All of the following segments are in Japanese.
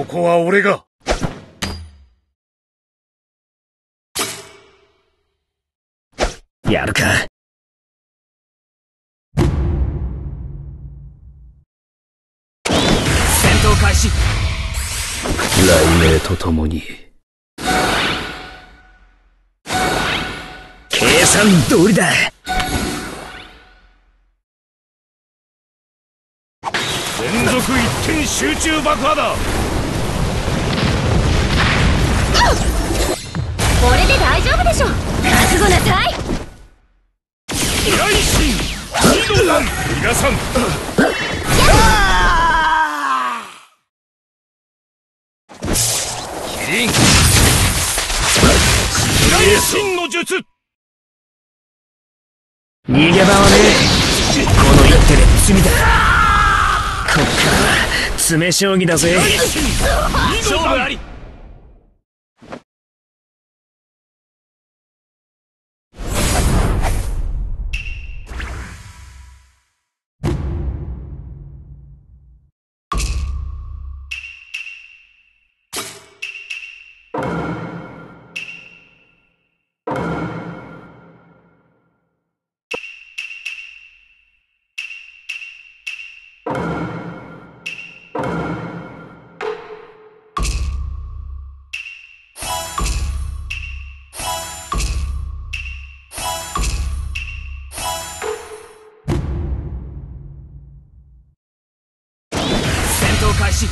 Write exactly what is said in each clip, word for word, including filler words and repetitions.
こは俺が。 やるか。戦闘開始。雷鳴とともに計算通りだ。 連続一点集中爆破だ。 これで大丈夫でしょ。覚悟なさい。 雷神二度弾逃がさん。キリン雷神の術。 逃げ場はねえ。この一手で罪だ。こっから詰め将棋だぜ。 勝負あり。 開始。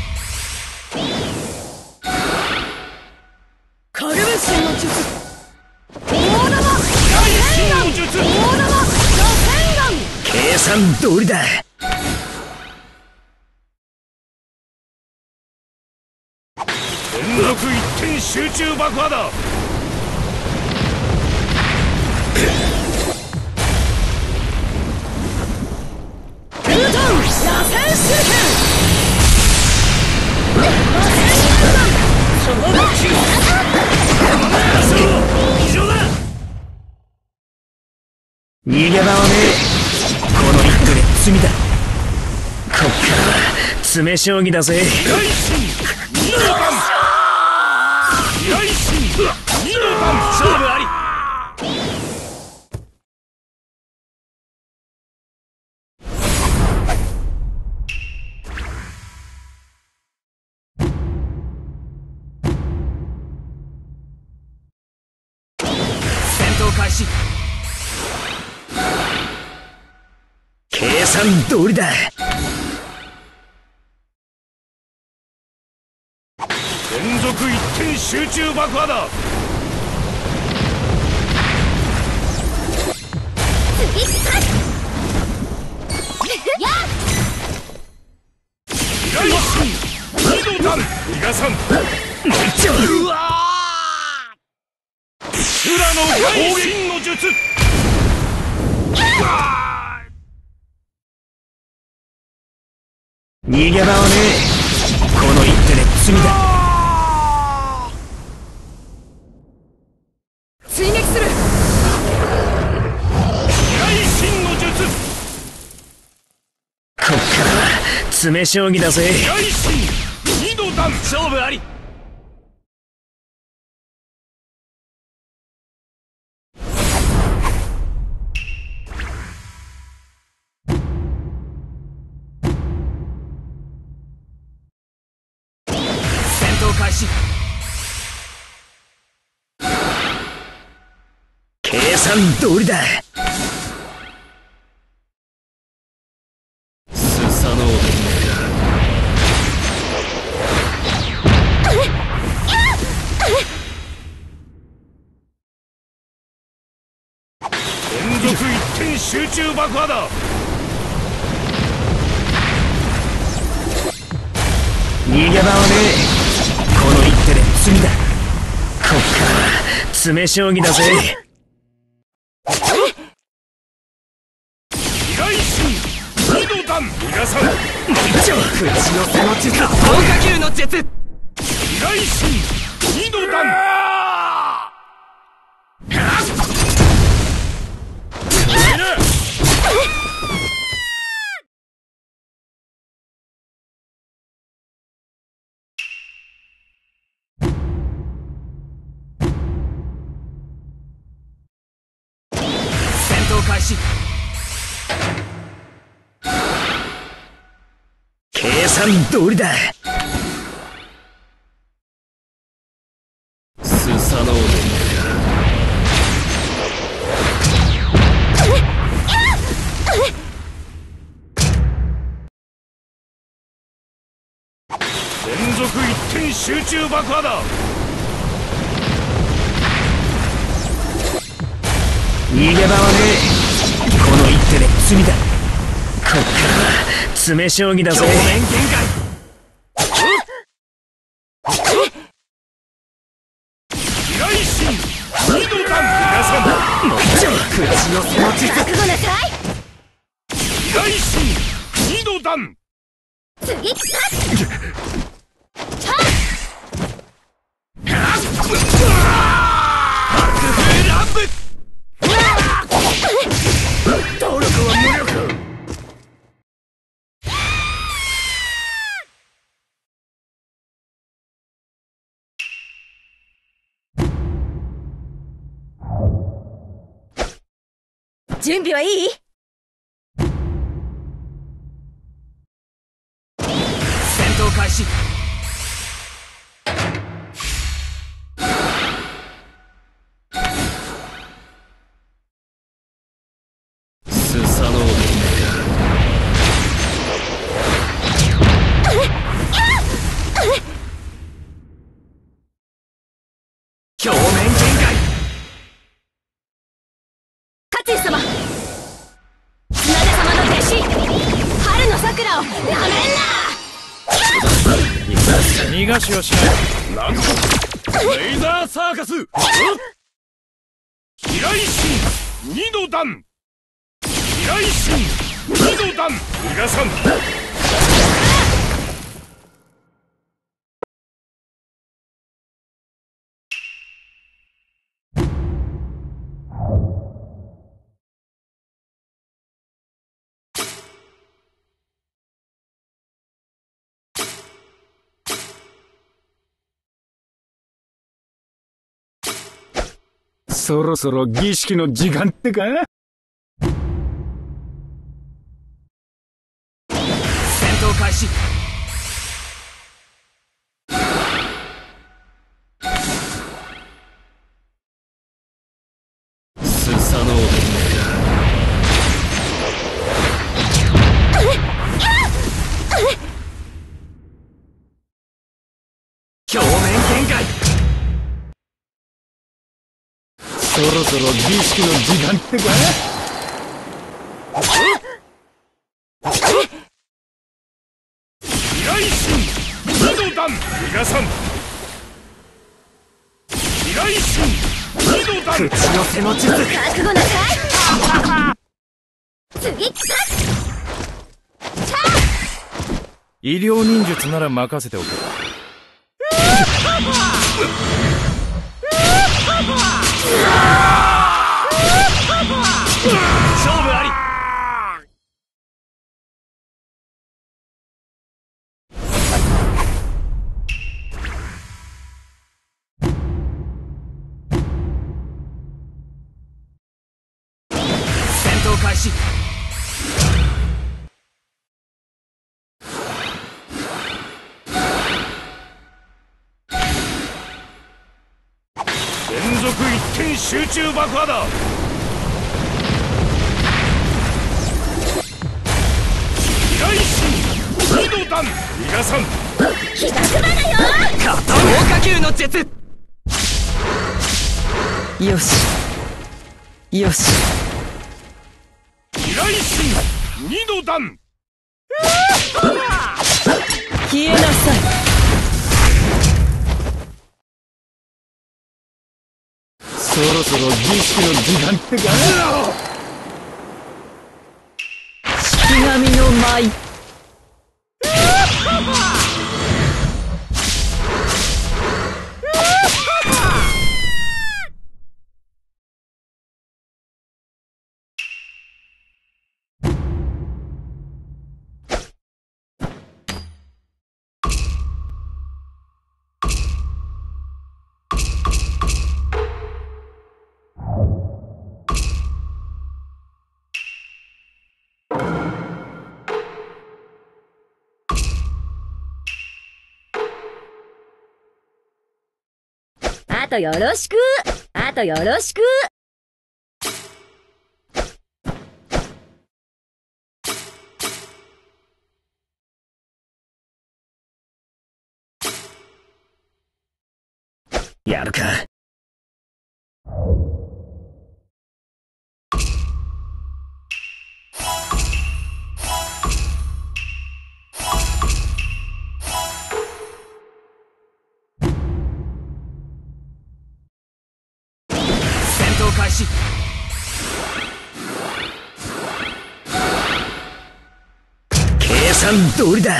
カルベシンの術。大玉雷神の術。 大玉螺旋丸。 計算通りだ。 連続一点集中爆破だ。 グートン螺旋手裏剣。 逃げ場はねえ。この一手で罪だ。こっから詰め将棋だぜ。 雷神二度弾。雷神二度弾。勝負あり。 開始。計算通りだ。 連続一点集中爆破だ。雷神二度弾逃がさん。うわー裏の雷神の術。 逃げ場はねえ。この一手で罪だ。 追撃する。 雷神の術。 こっから詰め将棋だぜ。 雷神二度弾。 勝負あり。開始。計算通りだ。スサノオか。 連続一点集中爆破だ。 逃げ場はねえ。この一手で罪だ。こっから詰め将棋だぜ。 雷神二度弾逃がさん。 口の背の術。効果球の術。 雷神二度弾。 始。計算通りだ。スサノオで連続一点集中爆破だ。 逃げ場はねえ。この一手で罪だ。こっからは詰め将棋だぜ。 正面限界。平井心二度弾。皆さんもうちょ口のその術。 覚悟なさい。 平井心二度弾。 次パ爆風乱舞。動力は無力。 準備はいい？ 戦闘開始。スサノオで表面限界。 勝家様、綱手様の弟子春の桜をなめんな。 逃がしはしない。なんとレイザーサーカス。平井心二度弾。平井心二度弾。逃がさん。 そろそろ儀式の時間ってか？ 戦闘開始。スサノオで表面限界。 そろそろ儀式の時間ってか？ 平井心二度弾。逃がさん。平井心二度弾。 口の背の術。 覚悟なさい。次パ医療忍術なら任せておけ。 勝負あり。戦闘開始。 連続一点集中爆破だ。平井心二度弾。逃がさん。 気がくばだよ。 片方火球の術。 よしよし。 平井心二度弾。 消えなさい。 そろそろ儀式の時間ってか？ 式神の舞。 とよろしく。あとよろしく。 やるか。戦闘開始。計算通りだ。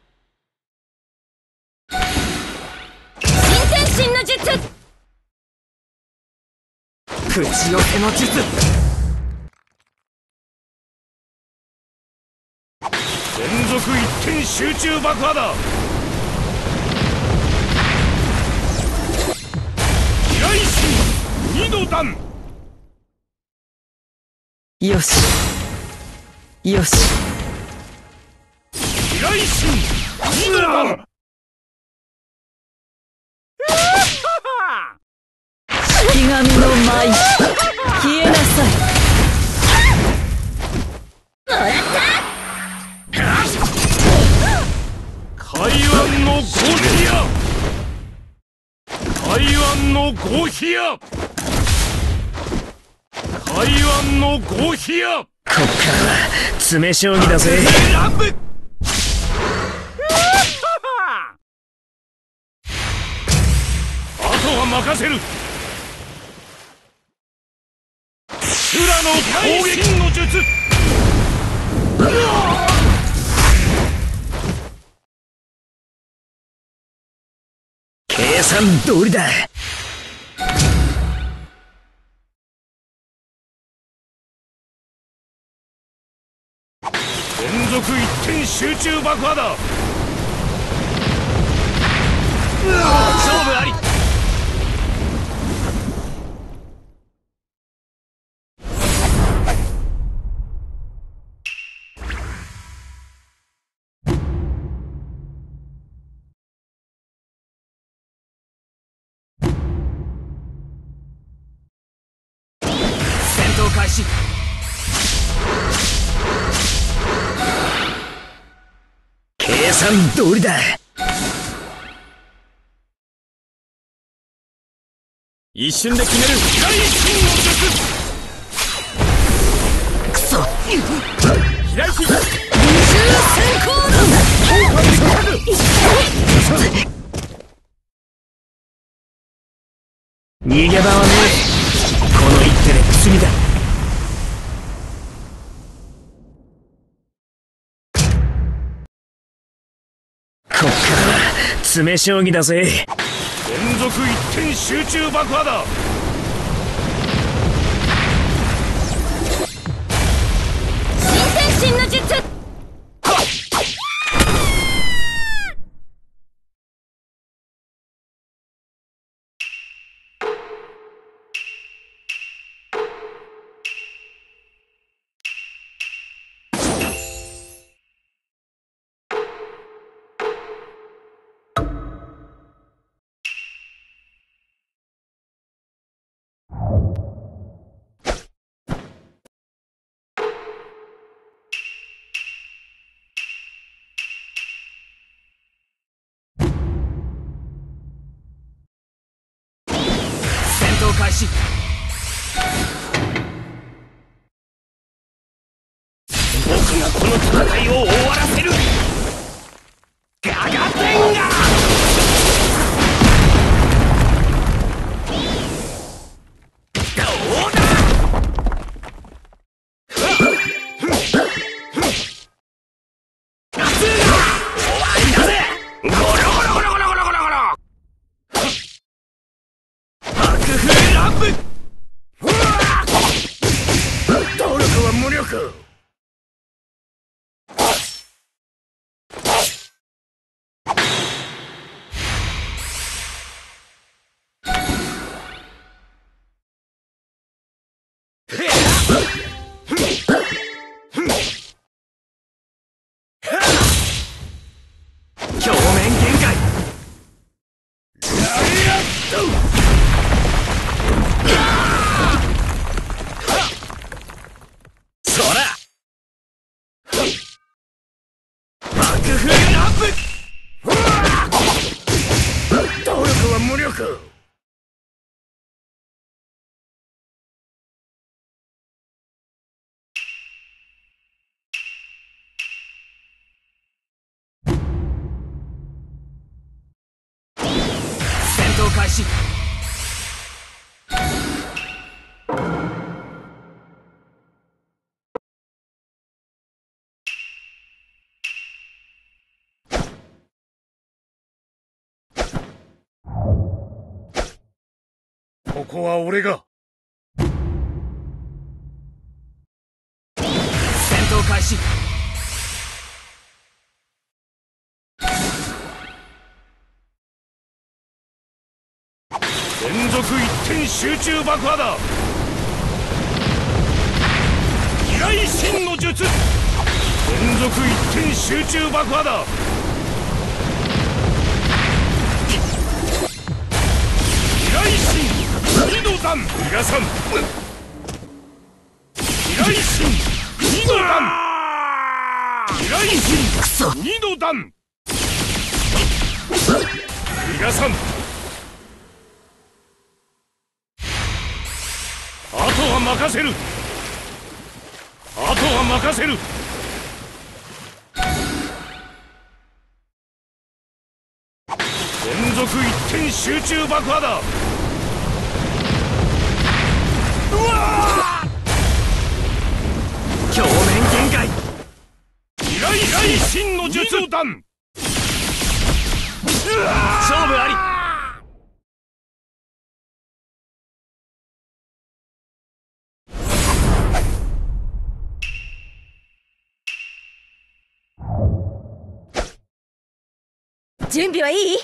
新天神の術。 口寄せの術。 連続一点集中爆破だ。飛来神二度弾。 よしよし。 飛来神二度弾。 式神の舞、消えなさい。 もらった。 海湾のゴヒア。海湾のゴヒア。海湾のゴヒア。 こっからは詰め将棋だぜ。 ラブ。あとは任せる。修羅の攻撃の術。 計算通りだ。 連続一点集中爆破だ。 勝負あり。戦闘開始。計算通りだ。一瞬で決める。 飛来神の術。 くそ。 飛来神。 逃げ場はねえ。この一手で詰みだ。こっからは詰め将棋だぜ。 連続一点集中爆破だ。 新天神の術。 戦闘開始。 僕がこの戦いを終わらせる。ガガテンガ。どうだ。夏が終わりだぜ。ゴロゴロゴロゴロゴロゴロゴロ。爆風ラブ。努力は無力。 開始。 ここは俺が。 戦闘開始。 連続一点集中爆破だ。依頼神の術。連続一点集中爆破だ。依頼神二度弾。皆さん依頼神二度弾。依頼神二度弾。皆さんあとは任せる。あとは任せる。連続一点集中爆破だ。うわ表面限界。 依頼依頼神の術弾。 勝負あり。 準備はいい？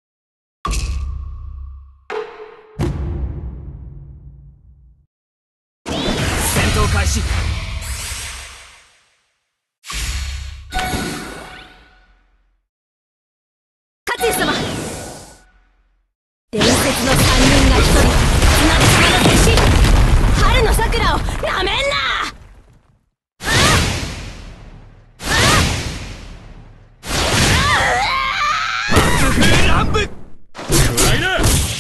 戦闘開始。 勝家様、伝説の三人が一人、綱手様の弟子春の桜をなめんな。 乱舞。 暗いな。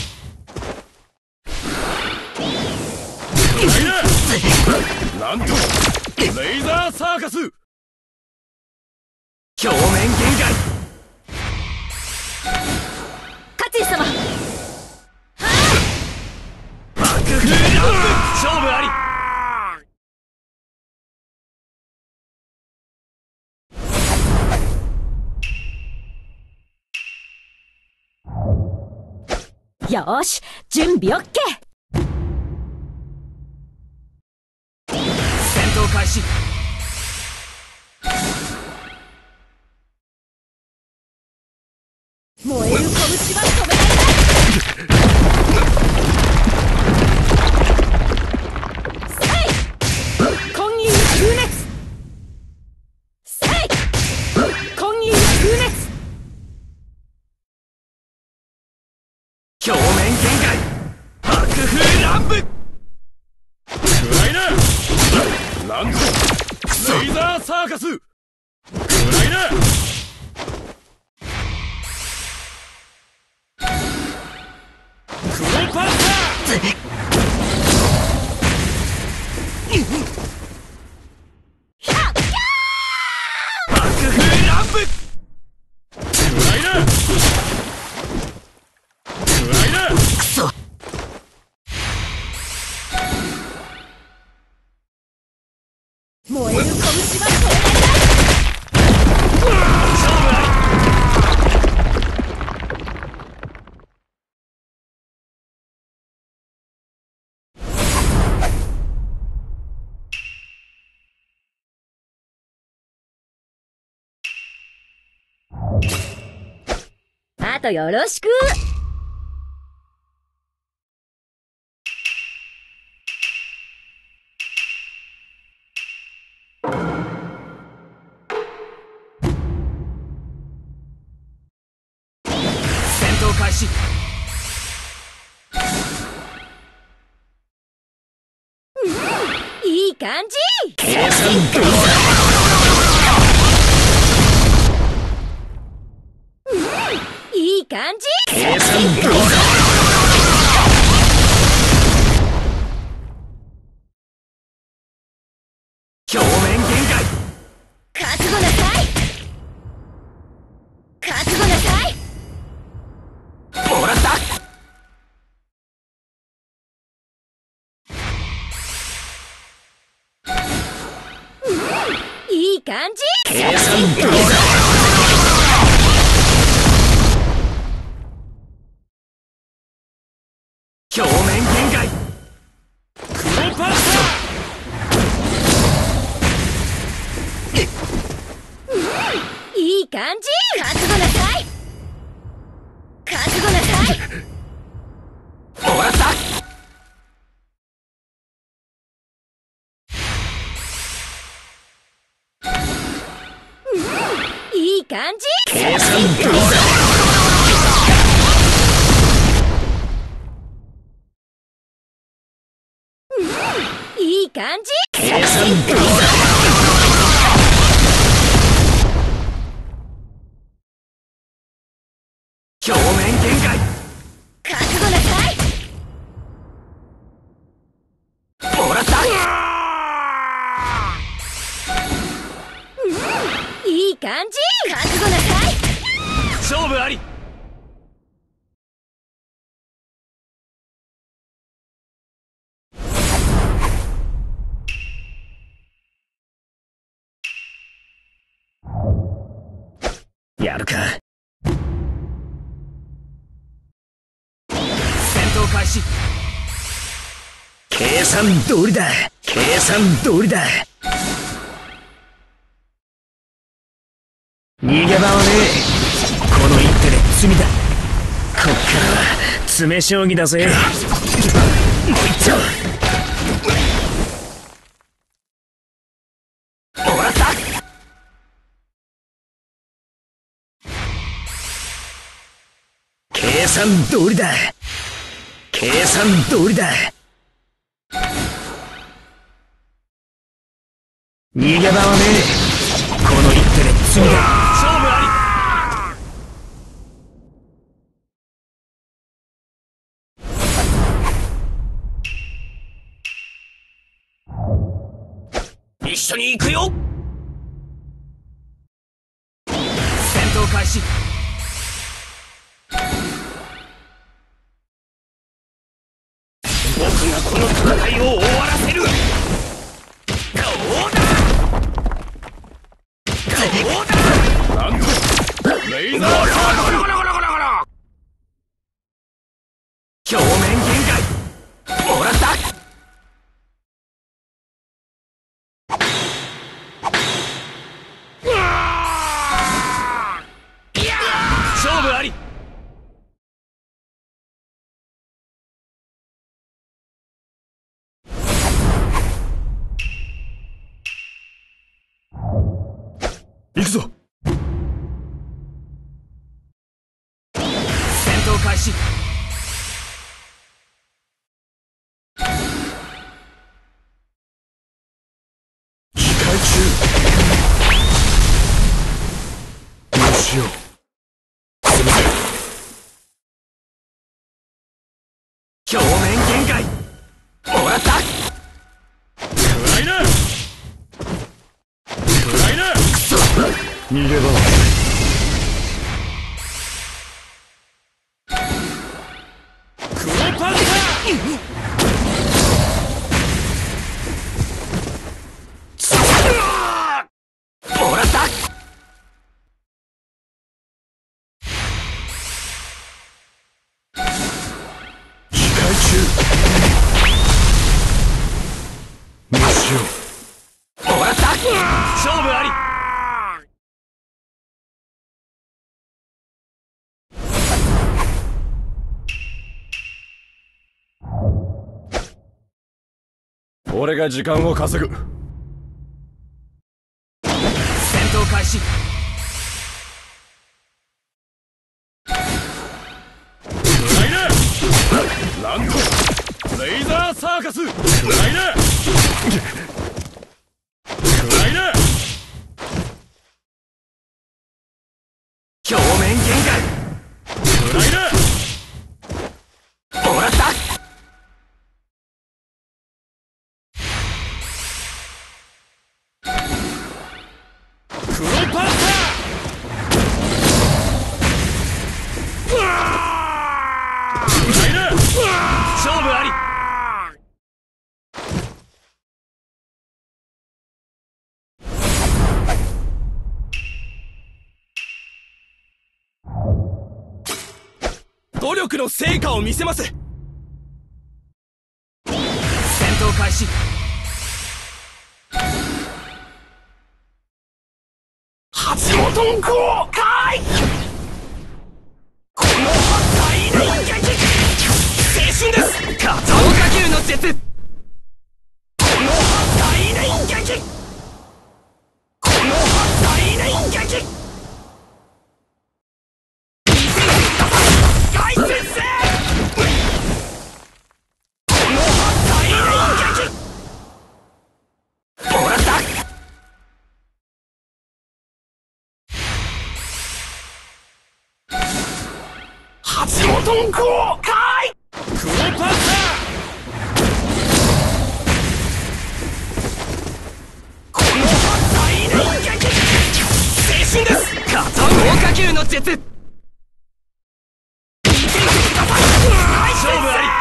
暗いな。なんとレイザーサーカス。 表面限界。 勝家様、 爆風乱舞。勝負あり。 よーし、準備オッケー。 戦闘開始。 燃える拳は止められない。せい今夜風熱。せい今夜風熱。 表面限界。爆風乱舞。 暗いな。なんとレイザーサーカス。暗いな。クロパッタ爆風乱舞。 暗いな。暗いな。 くそ。 燃える拳は止められない。 勝負あり。 あとよろしく。 戦闘開始。 いい感じ。 計算どういい感じ。 計算どう表面限界。 覚悟なさい。覚悟なさい。 もらった。 い感じ。 計算どうだ。表面限界。 クロパッサいい感じ。覚悟なさい。覚悟なさい。 終わった。 いい感じ。 計算どうだ。 いい感じ。 計算どうだ。表面限界。 覚悟なさい。 もらった。 いい感じ。覚悟なさい。 勝負あり。やるか。戦闘開始。計算通りだ。計算通りだ。逃げ場はねえ。この一手で罪だ。こっからは詰め将棋だぜ。もう一丁。もらった。計算通りだ。計算通りだ。逃げ場はねえ。この一手で罪だ。勝負あり。一緒に行くよ。戦闘開始。僕がこの戦いを終わらせる。どうだ。どうだ。 なんとレイザーサーカス。 表面限界。もらった。勝負あり。 行くぞ。 戦闘開始。 機械中。どうしよう。すみません。 表面限界。もらった。 暗いな。暗いな。逃げ場はクロパッサもらった。 機械中。どうしよう。 もらった。勝負あり。 俺が時間を稼ぐ。 戦闘開始。 暗いな。なんとレイザーサーカス。暗いな。暗いな。 表面限界。 暗いな。 もらった。 クロパッサ暗いな。 勝負あり。 努力の成果を見せます。 戦闘開始。 八本豪快。この大連撃青春です。片岡球の術。この大連撃。この大連撃。大先生。この大連撃。もらった。八本豪快。クロパッタ。この大連撃青春です。片岡化球の術。勝負あり。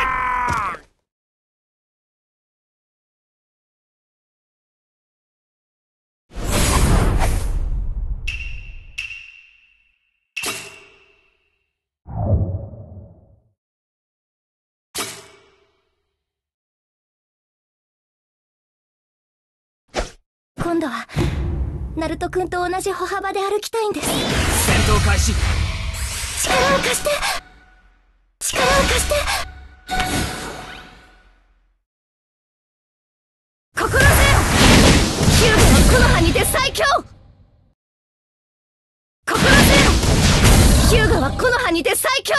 今度はナルト君と同じ歩幅で歩きたいんです。 戦闘開始。 力を貸して、力を貸して。心せよ、ヒューガは木の葉にて最強。心せよ、ヒューガは木の葉にて最強。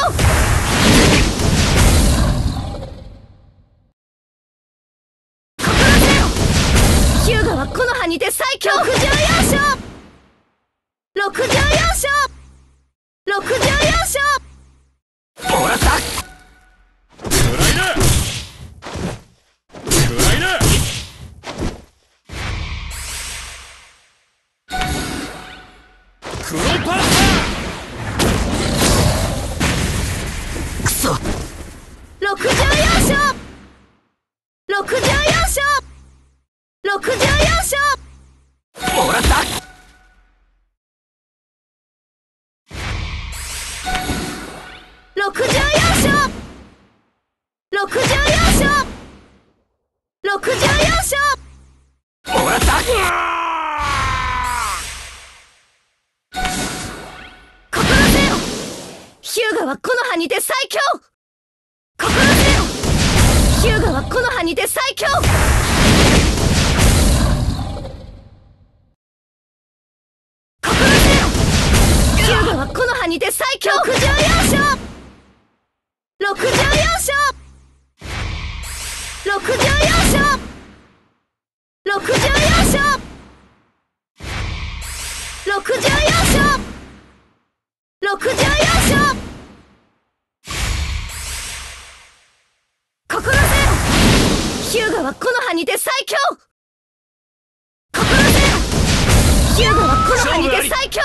ヒューガは木の葉にて最強。六十四勝、六十四勝、六十四勝。 もらった。食らいな。食らいな。クロパッタ。 くそ。 六十四勝、六十四勝、六十四勝。 もらった。 六十四勝、六十四勝、六十四勝。 もらった。 心せよ、ヒューガは木の葉にて最強。心せよ、ヒューガは木の葉にて最強。心せよ、ヒューガは木の葉にて最強。六十四勝、六十四勝、六十四勝、六十四勝、六十四勝、六十四勝。心せよ、ヒューガは木の葉にて最強。心せよ、ヒューガは木の葉にて最強。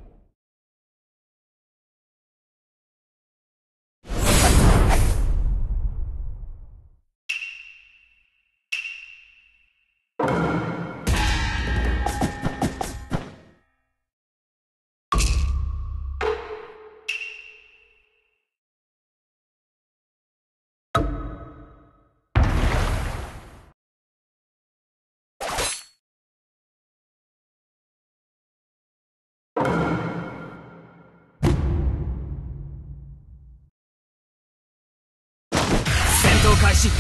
戦闘開始。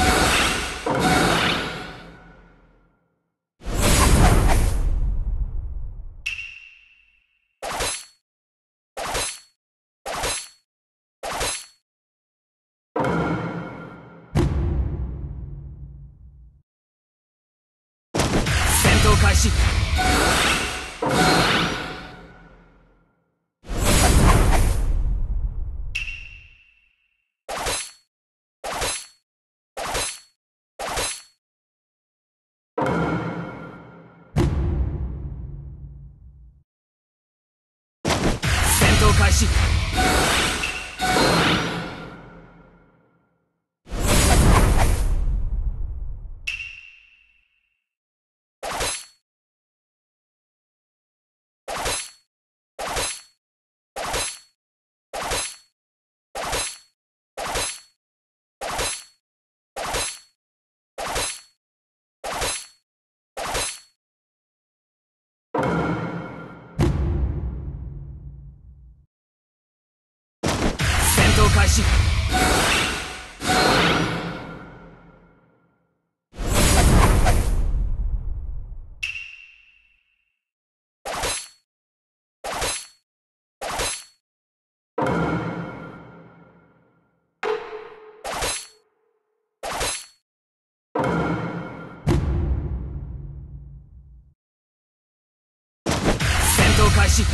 戦闘開始。戦闘開始。 闘開始。戦闘開始。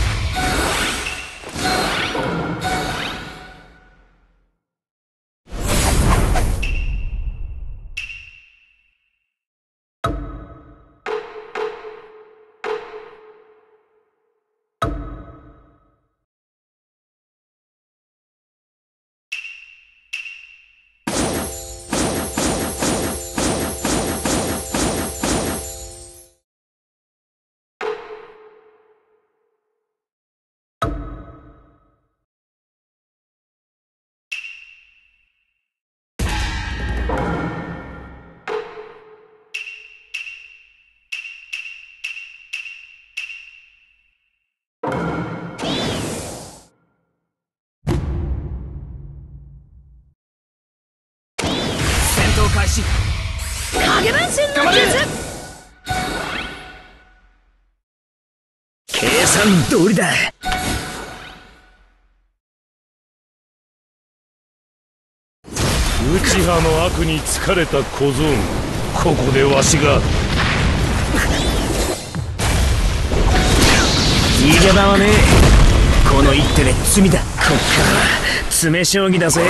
開始。 影分身の術。 計算通りだ。 内派の悪に疲れた小僧、ここでわしが。 逃げ場はねえ。この一手で罪だ。こっから詰め将棋だぜ。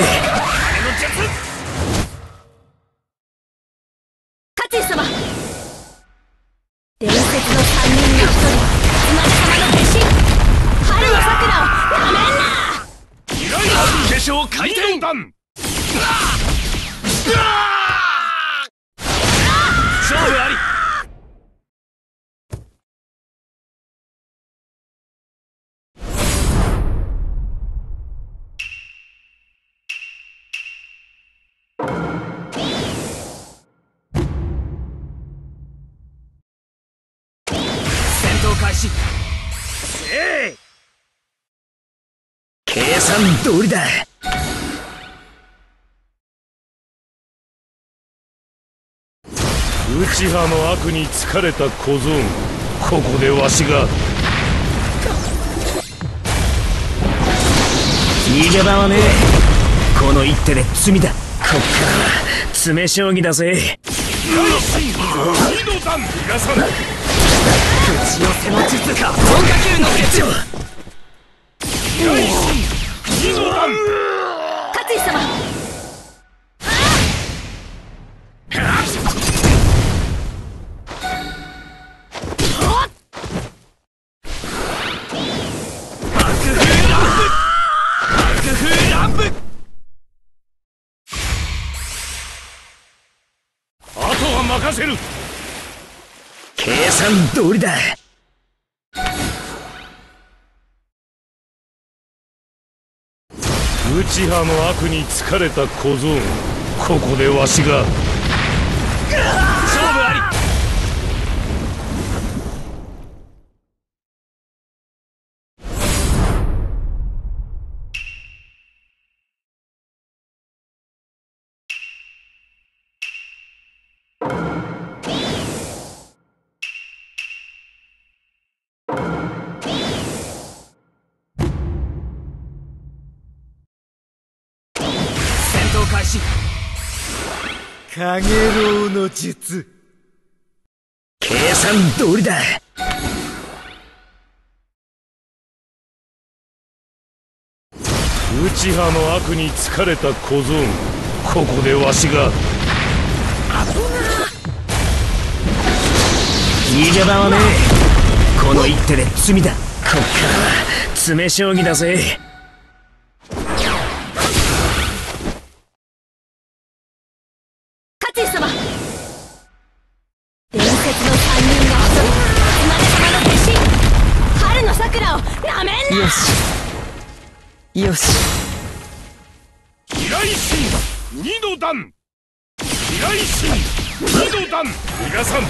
勝様、伝説の三人の一人、つまり様の弟子、春の桜をなめんな。 依頼の化粧回転弾。勝負あり。開始。 えい。計算通りだ。 内派の悪に疲れた小僧、ここでわしが。 逃げ場はねえ。この一手で罪だ。こっから詰め将棋だぜ。 二度弾逃がさん。打ち寄せの術か。本火球の術。二度弾。 勝井様。爆風乱舞。爆風乱舞。 あとは任せる。 計算通りだ。 内派の悪に疲れた小僧、ここでわしが。 勝負あり。開始。 かげろうの術。 計算通りだ。 内派の悪に疲れた小僧、ここでわしが。 逃げ場はねえ。この一手で罪だ。こっから詰め将棋だぜ。 勝井様、伝説の三人が一人、つまり様の弟子、春の桜をなめんな。 よしよし。 飛来神二度弾。飛来神二度弾逃がさん。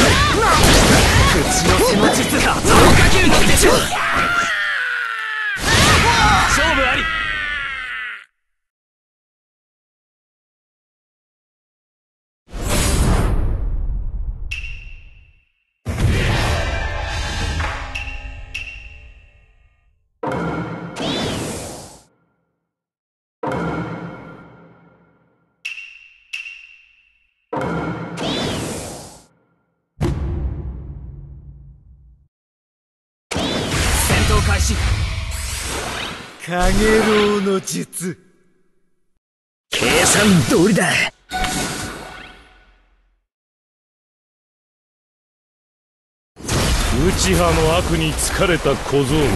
口寄せの術か。超火球の術。 開始。 かげろうの術。 計算通りだ。 内派の悪に疲れた小僧